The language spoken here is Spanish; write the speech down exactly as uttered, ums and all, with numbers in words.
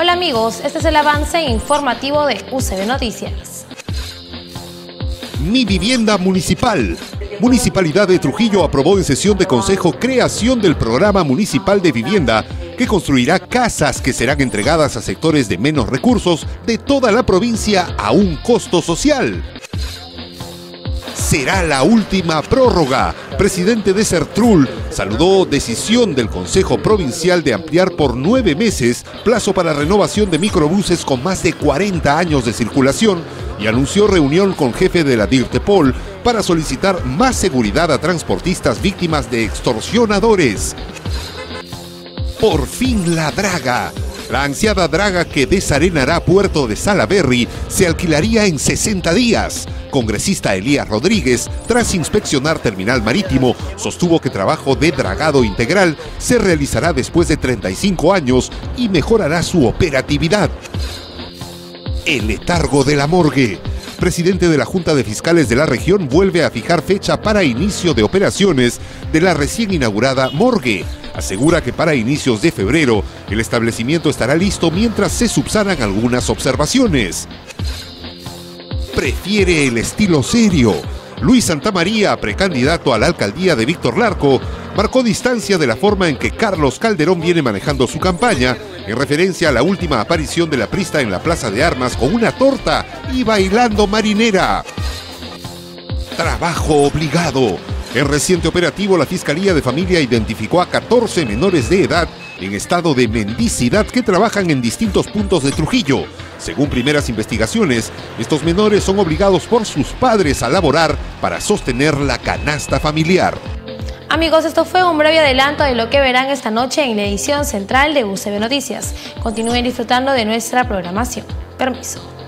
Hola amigos, este es el avance informativo de U C B Noticias. Mi vivienda municipal. Municipalidad de Trujillo aprobó en sesión de consejo creación del programa municipal de vivienda que construirá casas que serán entregadas a sectores de menos recursos de toda la provincia a un costo social. Será la última prórroga. Presidente de Sertrul saludó decisión del Consejo Provincial de ampliar por nueve meses plazo para renovación de microbuses con más de cuarenta años de circulación y anunció reunión con jefe de la DIRTEPOL para solicitar más seguridad a transportistas víctimas de extorsionadores. Por fin la draga. La ansiada draga que desarenará Puerto de Salaberry se alquilaría en sesenta días. Congresista Elías Rodríguez, tras inspeccionar terminal marítimo, sostuvo que trabajo de dragado integral se realizará después de treinta y cinco años y mejorará su operatividad. El letargo de la morgue. Presidente de la Junta de Fiscales de la región vuelve a fijar fecha para inicio de operaciones de la recién inaugurada morgue. Asegura que para inicios de febrero el establecimiento estará listo mientras se subsanan algunas observaciones. Prefiere el estilo serio. Luis Santamaría, precandidato a la alcaldía de Víctor Larco, marcó distancia de la forma en que Carlos Calderón viene manejando su campaña, en referencia a la última aparición de la prista en la Plaza de Armas con una torta y bailando marinera. Trabajo obligado. En reciente operativo, la Fiscalía de Familia identificó a catorce menores de edad en estado de mendicidad que trabajan en distintos puntos de Trujillo. Según primeras investigaciones, estos menores son obligados por sus padres a laborar para sostener la canasta familiar. Amigos, esto fue un breve adelanto de lo que verán esta noche en la edición central de U C B Noticias. Continúen disfrutando de nuestra programación. Permiso.